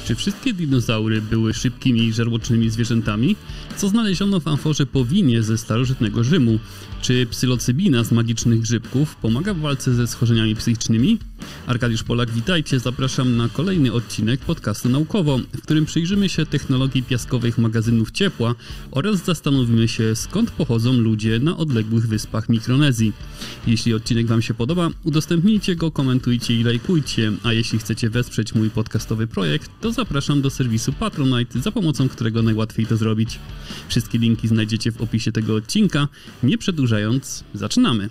Czy wszystkie dinozaury były szybkimi i żarłocznymi zwierzętami? Co znaleziono w amforze po winie ze starożytnego Rzymu? Czy psylocybina z magicznych grzybków pomaga w walce ze schorzeniami psychicznymi? Arkadiusz Polak, witajcie, zapraszam na kolejny odcinek podcastu Naukowo, w którym przyjrzymy się technologii piaskowych magazynów ciepła oraz zastanowimy się, skąd pochodzą ludzie na odległych wyspach Mikronezji. Jeśli odcinek Wam się podoba, udostępnijcie go, komentujcie i lajkujcie, a jeśli chcecie wesprzeć mój podcastowy projekt, to zapraszam do serwisu Patronite, za pomocą którego najłatwiej to zrobić. Wszystkie linki znajdziecie w opisie tego odcinka. Nie przedłużając, zaczynamy!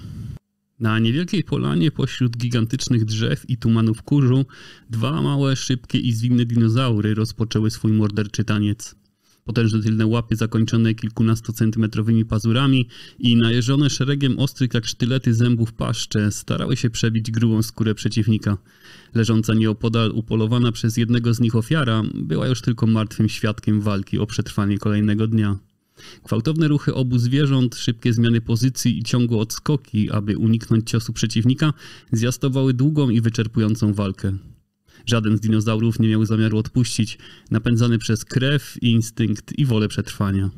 Na niewielkiej polanie pośród gigantycznych drzew i tumanów kurzu dwa małe, szybkie i zwinne dinozaury rozpoczęły swój morderczy taniec. Potężne tylne łapy zakończone kilkunastocentymetrowymi pazurami i najeżone szeregiem ostrych jak sztylety zębów paszcze starały się przebić grubą skórę przeciwnika. Leżąca nieopodal upolowana przez jednego z nich ofiara była już tylko martwym świadkiem walki o przetrwanie kolejnego dnia. Gwałtowne ruchy obu zwierząt, szybkie zmiany pozycji i ciągłe odskoki, aby uniknąć ciosu przeciwnika, zwiastowały długą i wyczerpującą walkę. Żaden z dinozaurów nie miał zamiaru odpuścić, napędzany przez krew, instynkt i wolę przetrwania.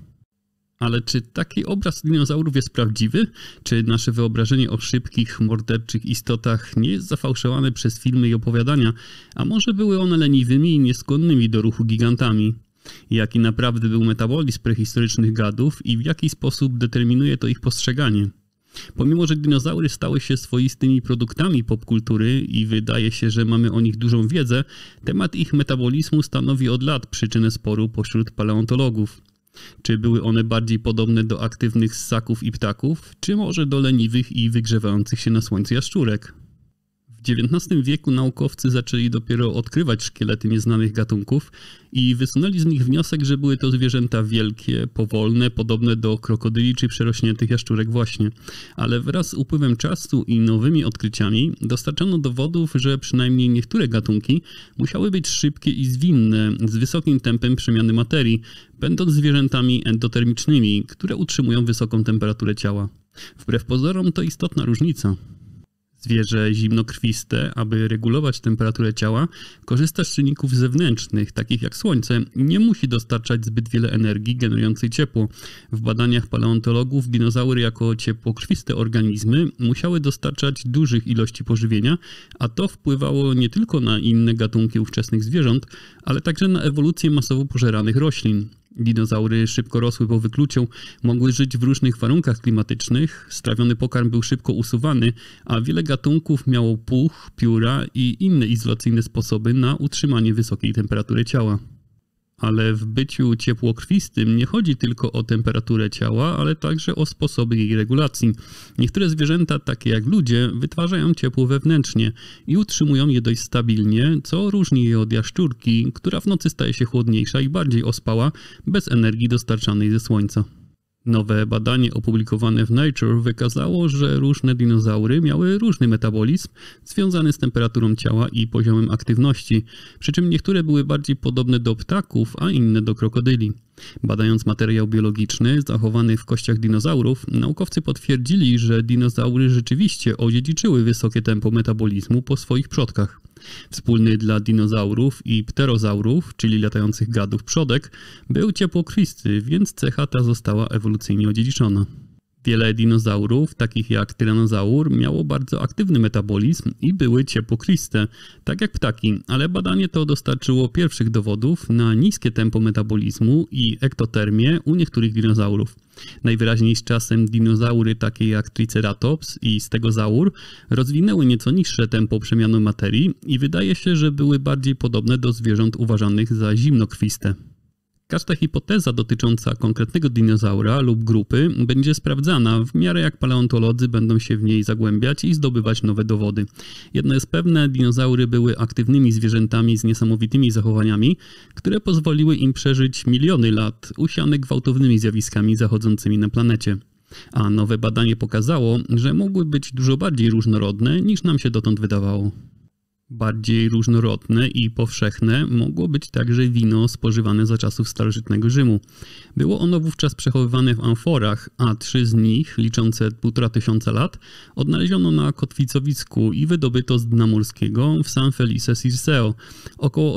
Ale czy taki obraz dinozaurów jest prawdziwy? Czy nasze wyobrażenie o szybkich, morderczych istotach nie jest zafałszowane przez filmy i opowiadania, a może były one leniwymi i nieskłonnymi do ruchu gigantami? Jaki naprawdę był metabolizm prehistorycznych gadów i w jaki sposób determinuje to ich postrzeganie? Pomimo, że dinozaury stały się swoistymi produktami popkultury i wydaje się, że mamy o nich dużą wiedzę, temat ich metabolizmu stanowi od lat przyczynę sporu pośród paleontologów. Czy były one bardziej podobne do aktywnych ssaków i ptaków, czy może do leniwych i wygrzewających się na słońcu jaszczurek? W XIX wieku naukowcy zaczęli dopiero odkrywać szkielety nieznanych gatunków i wysunęli z nich wniosek, że były to zwierzęta wielkie, powolne, podobne do krokodyli czy przerośniętych jaszczurek właśnie. Ale wraz z upływem czasu i nowymi odkryciami dostarczono dowodów, że przynajmniej niektóre gatunki musiały być szybkie i zwinne, z wysokim tempem przemiany materii, będąc zwierzętami endotermicznymi, które utrzymują wysoką temperaturę ciała. Wbrew pozorom to istotna różnica. Zwierzę zimnokrwiste, aby regulować temperaturę ciała, korzysta z czynników zewnętrznych, takich jak słońce, i nie musi dostarczać zbyt wiele energii generującej ciepło. W badaniach paleontologów dinozaury jako ciepłokrwiste organizmy musiały dostarczać dużych ilości pożywienia, a to wpływało nie tylko na inne gatunki ówczesnych zwierząt, ale także na ewolucję masowo pożeranych roślin. Dinozaury szybko rosły po wykluciu, mogły żyć w różnych warunkach klimatycznych, strawiony pokarm był szybko usuwany, a wiele gatunków miało puch, pióra i inne izolacyjne sposoby na utrzymanie wysokiej temperatury ciała. Ale w byciu ciepłokrwistym nie chodzi tylko o temperaturę ciała, ale także o sposoby jej regulacji. Niektóre zwierzęta, takie jak ludzie, wytwarzają ciepło wewnętrznie i utrzymują je dość stabilnie, co różni je od jaszczurki, która w nocy staje się chłodniejsza i bardziej ospała, bez energii dostarczanej ze słońca. Nowe badanie opublikowane w Nature wykazało, że różne dinozaury miały różny metabolizm związany z temperaturą ciała i poziomem aktywności, przy czym niektóre były bardziej podobne do ptaków, a inne do krokodyli. Badając materiał biologiczny zachowany w kościach dinozaurów, naukowcy potwierdzili, że dinozaury rzeczywiście odziedziczyły wysokie tempo metabolizmu po swoich przodkach. Wspólny dla dinozaurów i pterozaurów, czyli latających gadów przodek, był ciepłokrwisty, więc cecha ta została ewolucyjnie odziedziczona. Wiele dinozaurów, takich jak tyranozaur, miało bardzo aktywny metabolizm i były ciepłokrwiste, tak jak ptaki, ale badanie to dostarczyło pierwszych dowodów na niskie tempo metabolizmu i ektotermię u niektórych dinozaurów. Najwyraźniej z czasem dinozaury takie jak Triceratops i Stegozaur rozwinęły nieco niższe tempo przemiany materii i wydaje się, że były bardziej podobne do zwierząt uważanych za zimnokrwiste. Każda hipoteza dotycząca konkretnego dinozaura lub grupy będzie sprawdzana w miarę jak paleontolodzy będą się w niej zagłębiać i zdobywać nowe dowody. Jedno jest pewne, dinozaury były aktywnymi zwierzętami z niesamowitymi zachowaniami, które pozwoliły im przeżyć miliony lat, usiane gwałtownymi zjawiskami zachodzącymi na planecie. A nowe badanie pokazało, że mogły być dużo bardziej różnorodne niż nam się dotąd wydawało. Bardziej różnorodne i powszechne mogło być także wino spożywane za czasów starożytnego Rzymu. Było ono wówczas przechowywane w amforach, a 3 z nich, liczące 1500 lat, odnaleziono na kotwicowisku i wydobyto z dna morskiego w San Felice Sirceo, około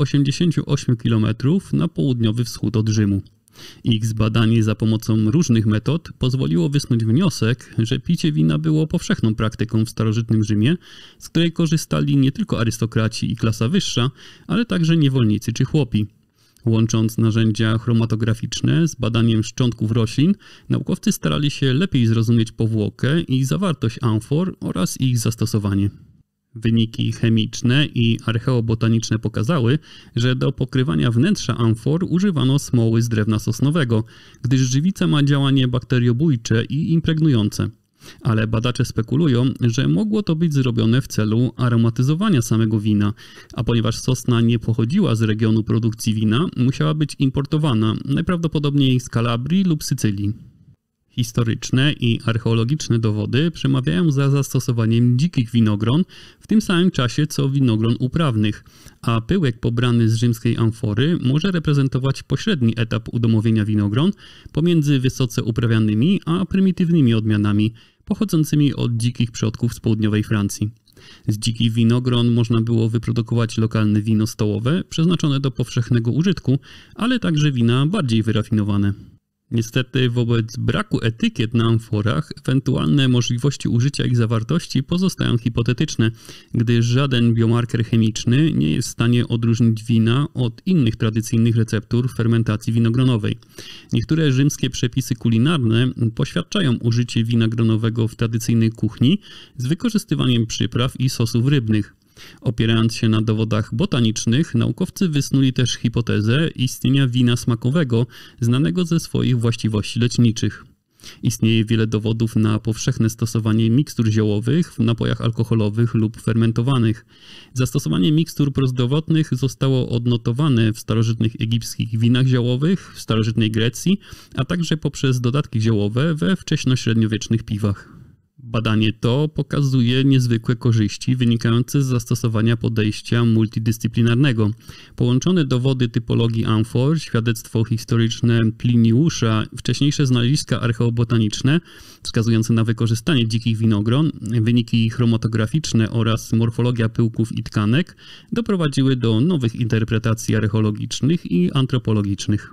88 km na południowy wschód od Rzymu. Ich zbadanie za pomocą różnych metod pozwoliło wysnuć wniosek, że picie wina było powszechną praktyką w starożytnym Rzymie, z której korzystali nie tylko arystokraci i klasa wyższa, ale także niewolnicy czy chłopi. Łącząc narzędzia chromatograficzne z badaniem szczątków roślin, naukowcy starali się lepiej zrozumieć powłokę i zawartość amfor oraz ich zastosowanie. Wyniki chemiczne i archeobotaniczne pokazały, że do pokrywania wnętrza amfor używano smoły z drewna sosnowego, gdyż żywica ma działanie bakteriobójcze i impregnujące. Ale badacze spekulują, że mogło to być zrobione w celu aromatyzowania samego wina, a ponieważ sosna nie pochodziła z regionu produkcji wina, musiała być importowana, najprawdopodobniej z Kalabrii lub Sycylii. Historyczne i archeologiczne dowody przemawiają za zastosowaniem dzikich winogron w tym samym czasie co winogron uprawnych, a pyłek pobrany z rzymskiej amfory może reprezentować pośredni etap udomowienia winogron pomiędzy wysoce uprawianymi a prymitywnymi odmianami pochodzącymi od dzikich przodków z południowej Francji. Z dzikich winogron można było wyprodukować lokalne wino stołowe przeznaczone do powszechnego użytku, ale także wina bardziej wyrafinowane. Niestety wobec braku etykiet na amforach ewentualne możliwości użycia ich zawartości pozostają hipotetyczne, gdyż żaden biomarker chemiczny nie jest w stanie odróżnić wina od innych tradycyjnych receptur fermentacji winogronowej. Niektóre rzymskie przepisy kulinarne poświadczają użycie wina gronowego w tradycyjnej kuchni z wykorzystywaniem przypraw i sosów rybnych. Opierając się na dowodach botanicznych, naukowcy wysnuli też hipotezę istnienia wina smakowego znanego ze swoich właściwości leczniczych. Istnieje wiele dowodów na powszechne stosowanie mikstur ziołowych w napojach alkoholowych lub fermentowanych. Zastosowanie mikstur prozdrowotnych zostało odnotowane w starożytnych egipskich winach ziołowych, w starożytnej Grecji, a także poprzez dodatki ziołowe we wcześnośredniowiecznych piwach. Badanie to pokazuje niezwykłe korzyści wynikające z zastosowania podejścia multidyscyplinarnego. Połączone dowody typologii amfor, świadectwo historyczne Pliniusza, wcześniejsze znaleziska archeobotaniczne wskazujące na wykorzystanie dzikich winogron, wyniki chromatograficzne oraz morfologia pyłków i tkanek doprowadziły do nowych interpretacji archeologicznych i antropologicznych.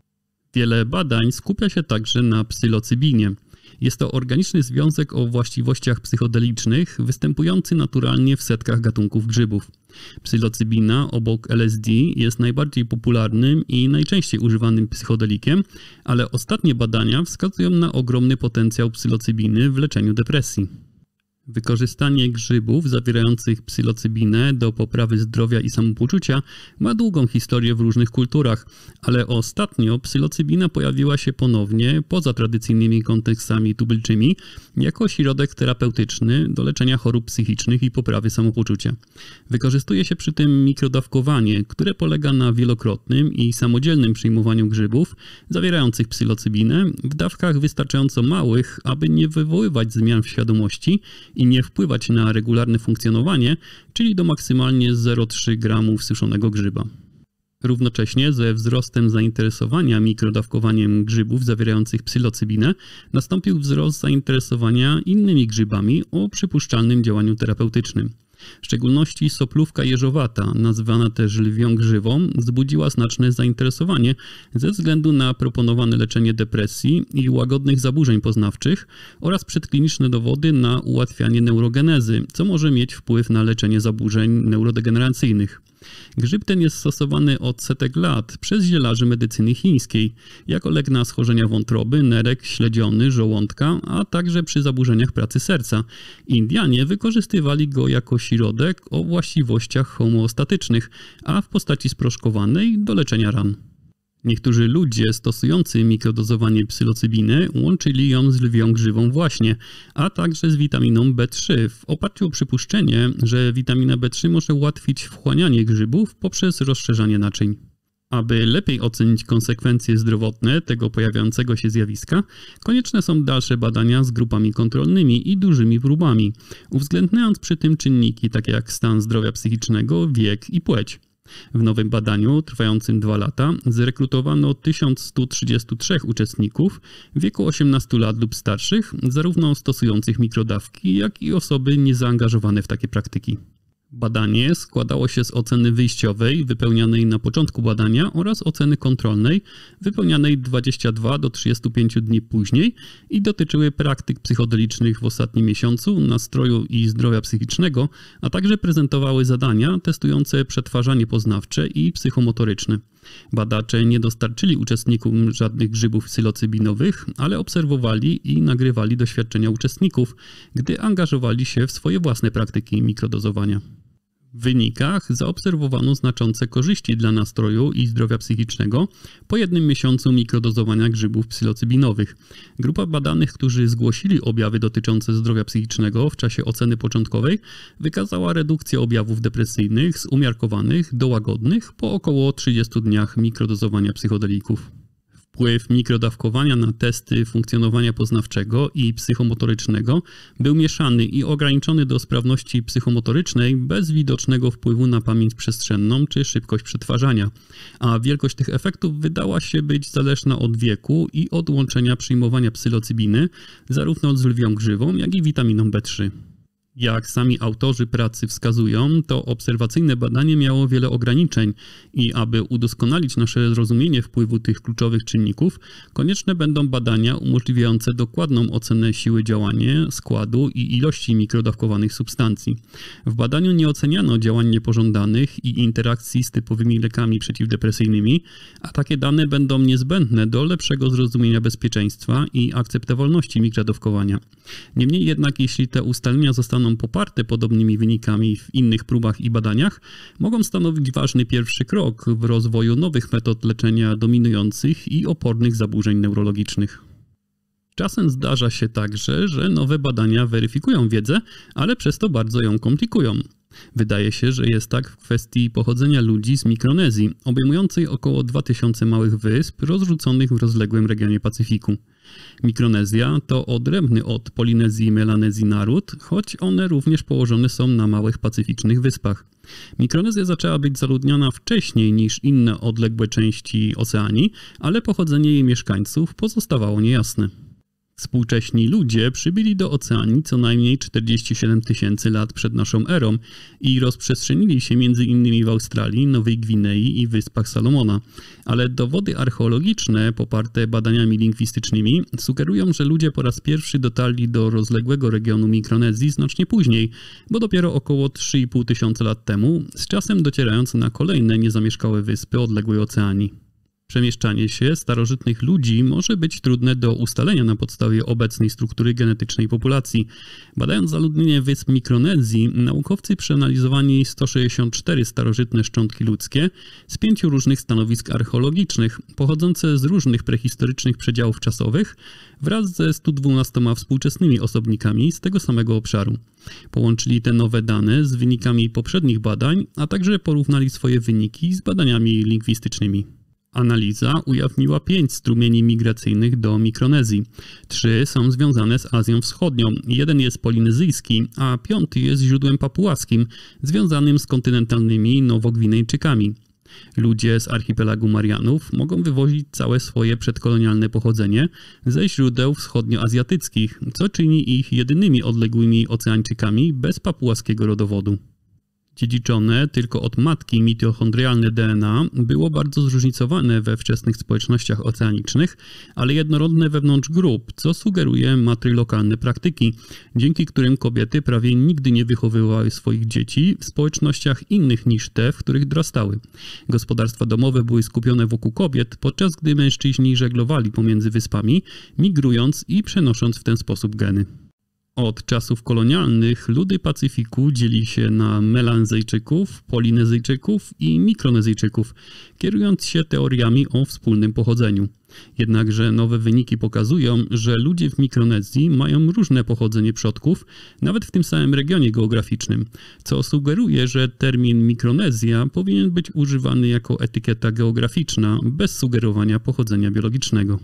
Wiele badań skupia się także na psylocybinie. Jest to organiczny związek o właściwościach psychodelicznych, występujący naturalnie w setkach gatunków grzybów. Psylocybina obok LSD jest najbardziej popularnym i najczęściej używanym psychodelikiem, ale ostatnie badania wskazują na ogromny potencjał psylocybiny w leczeniu depresji. Wykorzystanie grzybów zawierających psylocybinę do poprawy zdrowia i samopoczucia ma długą historię w różnych kulturach, ale ostatnio psylocybina pojawiła się ponownie poza tradycyjnymi kontekstami tubylczymi jako środek terapeutyczny do leczenia chorób psychicznych i poprawy samopoczucia. Wykorzystuje się przy tym mikrodawkowanie, które polega na wielokrotnym i samodzielnym przyjmowaniu grzybów zawierających psylocybinę w dawkach wystarczająco małych, aby nie wywoływać zmian w świadomości i nie wpływać na regularne funkcjonowanie, czyli do maksymalnie 0,3 g suszonego grzyba. Równocześnie ze wzrostem zainteresowania mikrodawkowaniem grzybów zawierających psylocybinę nastąpił wzrost zainteresowania innymi grzybami o przypuszczalnym działaniu terapeutycznym. W szczególności soplówka jeżowata, nazywana też lwią grzywą, wzbudziła znaczne zainteresowanie ze względu na proponowane leczenie depresji i łagodnych zaburzeń poznawczych oraz przedkliniczne dowody na ułatwianie neurogenezy, co może mieć wpływ na leczenie zaburzeń neurodegeneracyjnych. Grzyb ten jest stosowany od setek lat przez zielarzy medycyny chińskiej jako lek na schorzenia wątroby, nerek, śledziony, żołądka, a także przy zaburzeniach pracy serca. Indianie wykorzystywali go jako środek o właściwościach homeostatycznych, a w postaci sproszkowanej do leczenia ran. Niektórzy ludzie stosujący mikrodozowanie psylocybiny łączyli ją z lwią grzywą właśnie, a także z witaminą B3 w oparciu o przypuszczenie, że witamina B3 może ułatwić wchłanianie grzybów poprzez rozszerzanie naczyń. Aby lepiej ocenić konsekwencje zdrowotne tego pojawiającego się zjawiska, konieczne są dalsze badania z grupami kontrolnymi i dużymi próbami, uwzględniając przy tym czynniki takie jak stan zdrowia psychicznego, wiek i płeć. W nowym badaniu, trwającym 2 lata, zrekrutowano 1133 uczestników w wieku 18 lat lub starszych, zarówno stosujących mikrodawki, jak i osoby niezaangażowane w takie praktyki. Badanie składało się z oceny wyjściowej wypełnianej na początku badania oraz oceny kontrolnej wypełnianej 22 do 35 dni później i dotyczyły praktyk psychodelicznych w ostatnim miesiącu, nastroju i zdrowia psychicznego, a także prezentowały zadania testujące przetwarzanie poznawcze i psychomotoryczne. Badacze nie dostarczyli uczestnikom żadnych grzybów psylocybinowych, ale obserwowali i nagrywali doświadczenia uczestników, gdy angażowali się w swoje własne praktyki mikrodozowania. W wynikach zaobserwowano znaczące korzyści dla nastroju i zdrowia psychicznego po 1 miesiącu mikrodozowania grzybów psylocybinowych. Grupa badanych, którzy zgłosili objawy dotyczące zdrowia psychicznego w czasie oceny początkowej, wykazała redukcję objawów depresyjnych z umiarkowanych do łagodnych po około 30 dniach mikrodozowania psychodelików. Wpływ mikrodawkowania na testy funkcjonowania poznawczego i psychomotorycznego był mieszany i ograniczony do sprawności psychomotorycznej bez widocznego wpływu na pamięć przestrzenną czy szybkość przetwarzania, a wielkość tych efektów wydała się być zależna od wieku i od łączenia przyjmowania psylocybiny zarówno z lwią grzywą, jak i witaminą B3. Jak sami autorzy pracy wskazują, to obserwacyjne badanie miało wiele ograniczeń i aby udoskonalić nasze zrozumienie wpływu tych kluczowych czynników, konieczne będą badania umożliwiające dokładną ocenę siły działania, składu i ilości mikrodawkowanych substancji. W badaniu nie oceniano działań niepożądanych i interakcji z typowymi lekami przeciwdepresyjnymi, a takie dane będą niezbędne do lepszego zrozumienia bezpieczeństwa i akceptowalności mikrodawkowania. Niemniej jednak, jeśli te ustalenia zostaną poparte podobnymi wynikami w innych próbach i badaniach, mogą stanowić ważny pierwszy krok w rozwoju nowych metod leczenia dominujących i opornych zaburzeń neurologicznych. Czasem zdarza się także, że nowe badania weryfikują wiedzę, ale przez to bardzo ją komplikują. Wydaje się, że jest tak w kwestii pochodzenia ludzi z Mikronezji, obejmującej około 2000 małych wysp rozrzuconych w rozległym regionie Pacyfiku. Mikronezja to odrębny od Polinezji i Melanezji naród, choć one również położone są na małych pacyficznych wyspach. Mikronezja zaczęła być zaludniona wcześniej niż inne odległe części Oceanii, ale pochodzenie jej mieszkańców pozostawało niejasne. Współcześni ludzie przybyli do Oceanii co najmniej 47 000 lat przed naszą erą i rozprzestrzenili się m.in. w Australii, Nowej Gwinei i Wyspach Salomona. Ale dowody archeologiczne poparte badaniami lingwistycznymi sugerują, że ludzie po raz pierwszy dotarli do rozległego regionu Mikronezji znacznie później, bo dopiero około 3,5 tysiąca lat temu, z czasem docierając na kolejne niezamieszkałe wyspy odległej Oceanii. Przemieszczanie się starożytnych ludzi może być trudne do ustalenia na podstawie obecnej struktury genetycznej populacji. Badając zaludnienie wysp Mikronezji, naukowcy przeanalizowali 164 starożytne szczątki ludzkie z 5 różnych stanowisk archeologicznych, pochodzące z różnych prehistorycznych przedziałów czasowych, wraz ze 112 współczesnymi osobnikami z tego samego obszaru. Połączyli te nowe dane z wynikami poprzednich badań, a także porównali swoje wyniki z badaniami lingwistycznymi. Analiza ujawniła 5 strumieni migracyjnych do Mikronezji. 3 są związane z Azją Wschodnią, 1 jest polinezyjski, a 5 jest źródłem papułaskim, związanym z kontynentalnymi Nowogwinejczykami. Ludzie z archipelagu Marianów mogą wywozić całe swoje przedkolonialne pochodzenie ze źródeł wschodnioazjatyckich, co czyni ich jedynymi odległymi oceańczykami bez papułaskiego rodowodu. Dziedziczone tylko od matki mitochondrialne DNA było bardzo zróżnicowane we wczesnych społecznościach oceanicznych, ale jednorodne wewnątrz grup, co sugeruje matrylokalne praktyki, dzięki którym kobiety prawie nigdy nie wychowywały swoich dzieci w społecznościach innych niż te, w których dorastały. Gospodarstwa domowe były skupione wokół kobiet, podczas gdy mężczyźni żeglowali pomiędzy wyspami, migrując i przenosząc w ten sposób geny. Od czasów kolonialnych ludy Pacyfiku dzieli się na Melanezjczyków, Polinezyjczyków i Mikronezyjczyków, kierując się teoriami o wspólnym pochodzeniu. Jednakże nowe wyniki pokazują, że ludzie w Mikronezji mają różne pochodzenie przodków, nawet w tym samym regionie geograficznym, co sugeruje, że termin Mikronezja powinien być używany jako etykieta geograficzna, bez sugerowania pochodzenia biologicznego.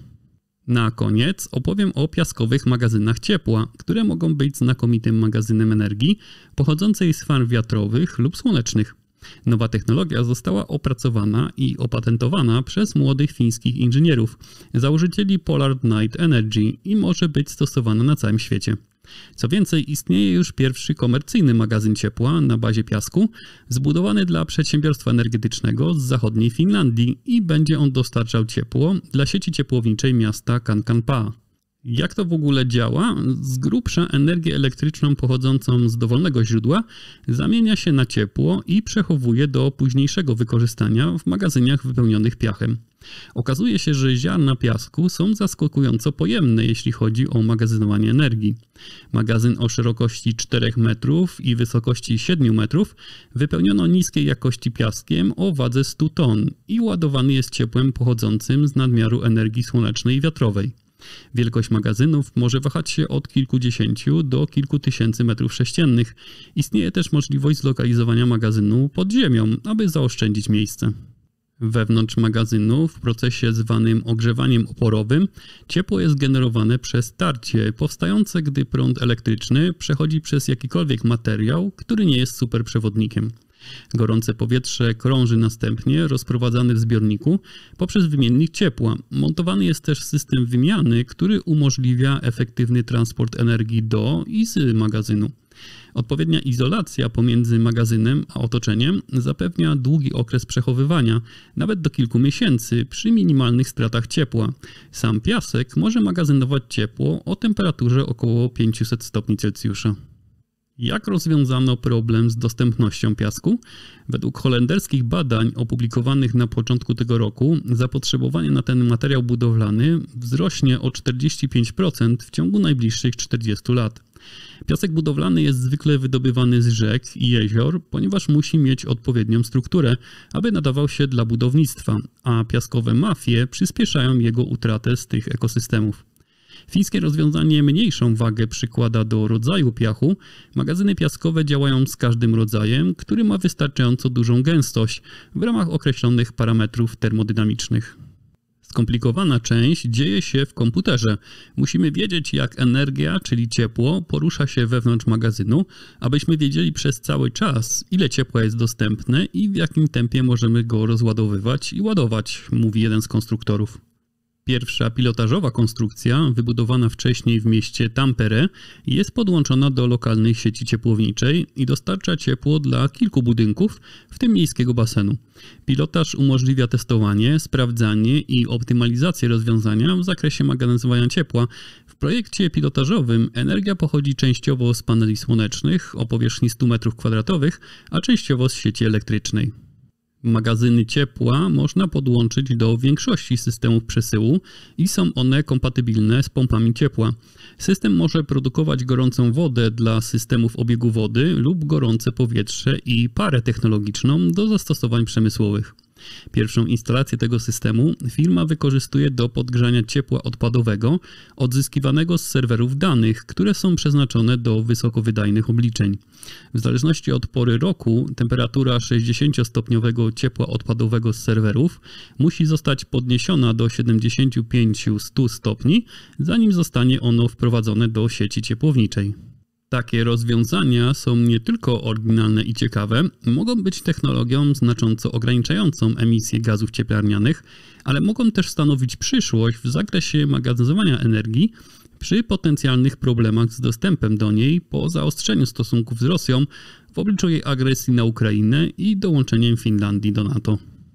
Na koniec opowiem o piaskowych magazynach ciepła, które mogą być znakomitym magazynem energii pochodzącej z farm wiatrowych lub słonecznych. Nowa technologia została opracowana i opatentowana przez młodych fińskich inżynierów, założycieli Polar Night Energy i może być stosowana na całym świecie. Co więcej, istnieje już pierwszy komercyjny magazyn ciepła na bazie piasku, zbudowany dla przedsiębiorstwa energetycznego z zachodniej Finlandii i będzie on dostarczał ciepło dla sieci ciepłowniczej miasta Kankaanpää. Jak to w ogóle działa? Z grubsza energię elektryczną pochodzącą z dowolnego źródła zamienia się na ciepło i przechowuje do późniejszego wykorzystania w magazynach wypełnionych piachem. Okazuje się, że ziarna piasku są zaskakująco pojemne, jeśli chodzi o magazynowanie energii. Magazyn o szerokości 4 metrów i wysokości 7 metrów wypełniono niskiej jakości piaskiem o wadze 100 ton i ładowany jest ciepłem pochodzącym z nadmiaru energii słonecznej i wiatrowej. Wielkość magazynów może wahać się od kilkudziesięciu do kilku tysięcy metrów sześciennych. Istnieje też możliwość zlokalizowania magazynu pod ziemią, aby zaoszczędzić miejsce. Wewnątrz magazynu, w procesie zwanym ogrzewaniem oporowym, ciepło jest generowane przez tarcie powstające, gdy prąd elektryczny przechodzi przez jakikolwiek materiał, który nie jest superprzewodnikiem. Gorące powietrze krąży następnie rozprowadzane w zbiorniku poprzez wymiennik ciepła. Montowany jest też system wymiany, który umożliwia efektywny transport energii do i z magazynu. Odpowiednia izolacja pomiędzy magazynem a otoczeniem zapewnia długi okres przechowywania, nawet do kilku miesięcy przy minimalnych stratach ciepła. Sam piasek może magazynować ciepło o temperaturze około 500 stopni Celsjusza. Jak rozwiązano problem z dostępnością piasku? Według holenderskich badań opublikowanych na początku tego roku zapotrzebowanie na ten materiał budowlany wzrośnie o 45% w ciągu najbliższych 40 lat. Piasek budowlany jest zwykle wydobywany z rzek i jezior, ponieważ musi mieć odpowiednią strukturę, aby nadawał się dla budownictwa, a piaskowe mafie przyspieszają jego utratę z tych ekosystemów. Fińskie rozwiązanie mniejszą wagę przykłada do rodzaju piachu. Magazyny piaskowe działają z każdym rodzajem, który ma wystarczająco dużą gęstość w ramach określonych parametrów termodynamicznych. Skomplikowana część dzieje się w komputerze. Musimy wiedzieć, jak energia, czyli ciepło, porusza się wewnątrz magazynu, abyśmy wiedzieli przez cały czas, ile ciepła jest dostępne i w jakim tempie możemy go rozładowywać i ładować, mówi jeden z konstruktorów. Pierwsza pilotażowa konstrukcja, wybudowana wcześniej w mieście Tampere, jest podłączona do lokalnej sieci ciepłowniczej i dostarcza ciepło dla kilku budynków, w tym miejskiego basenu. Pilotaż umożliwia testowanie, sprawdzanie i optymalizację rozwiązania w zakresie magazynowania ciepła. W projekcie pilotażowym energia pochodzi częściowo z paneli słonecznych o powierzchni 100 m2, a częściowo z sieci elektrycznej. Magazyny ciepła można podłączyć do większości systemów przesyłu i są one kompatybilne z pompami ciepła. System może produkować gorącą wodę dla systemów obiegu wody lub gorące powietrze i parę technologiczną do zastosowań przemysłowych. Pierwszą instalację tego systemu firma wykorzystuje do podgrzania ciepła odpadowego odzyskiwanego z serwerów danych, które są przeznaczone do wysokowydajnych obliczeń. W zależności od pory roku temperatura 60-stopniowego ciepła odpadowego z serwerów musi zostać podniesiona do 75-100 stopni, zanim zostanie ono wprowadzone do sieci ciepłowniczej. Takie rozwiązania są nie tylko oryginalne i ciekawe, mogą być technologią znacząco ograniczającą emisję gazów cieplarnianych, ale mogą też stanowić przyszłość w zakresie magazynowania energii przy potencjalnych problemach z dostępem do niej po zaostrzeniu stosunków z Rosją w obliczu jej agresji na Ukrainę i dołączeniem Finlandii do NATO.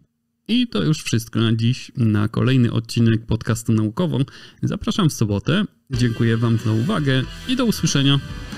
I to już wszystko na dziś. Na kolejny odcinek podcastu Naukowo zapraszam w sobotę. Dziękuję Wam za uwagę i do usłyszenia.